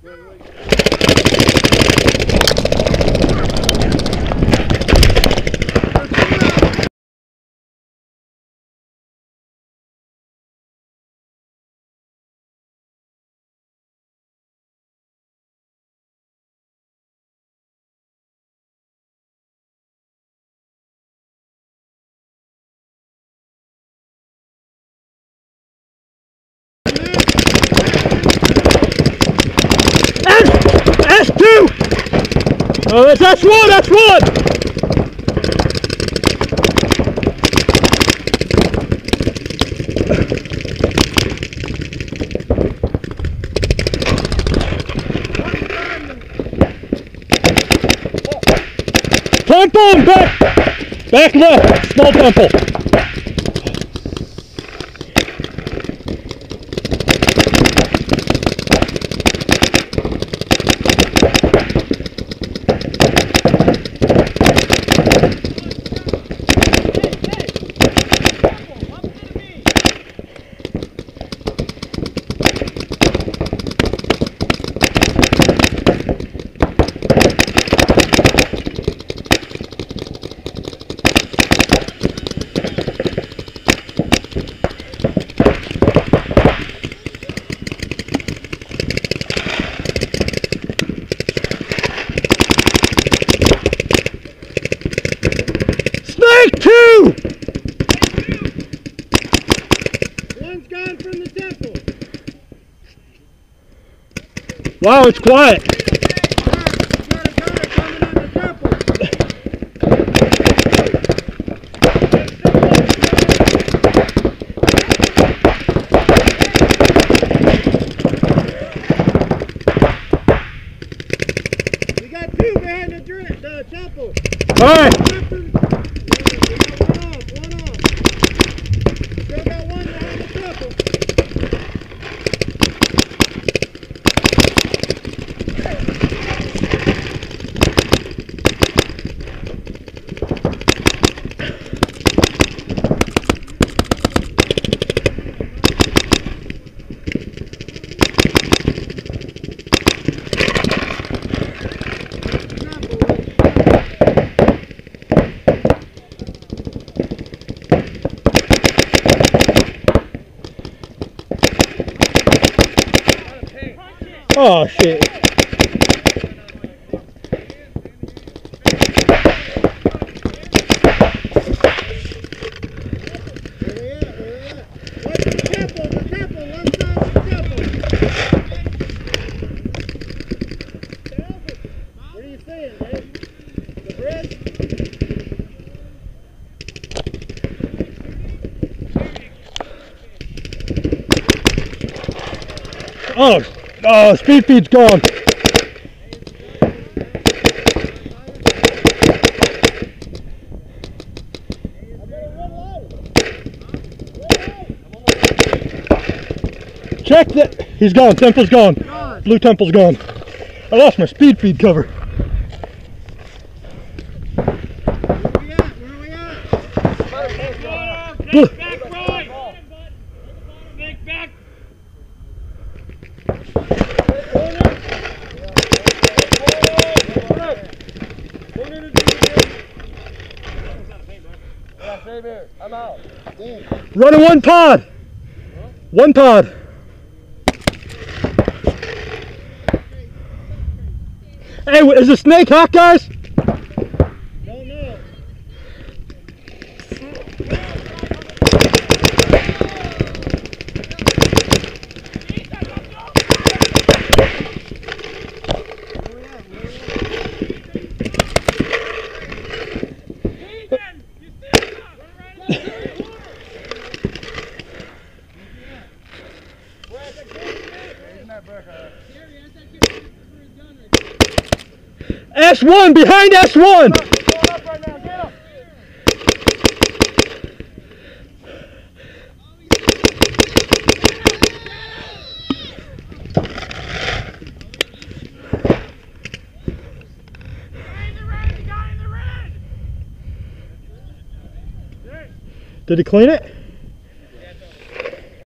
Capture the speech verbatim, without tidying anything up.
S two! Oh, that's S one, that's one! Temple back! Back left, small temple. Two! One's gone from the temple. Wow, it's quiet. We got two behind the, the temple. All right. Oh shit. Oh, oh, speed feed's gone. Check that. He's gone. Temple's gone. gone. Blue temple's gone. I lost my speed feed cover. Where we at? Where we at? Blue. Back right. Back back. I'm out. Running one pod. One pod. Hey, is the snake hot, guys? Don't know. S one, behind S one! Did he clean it?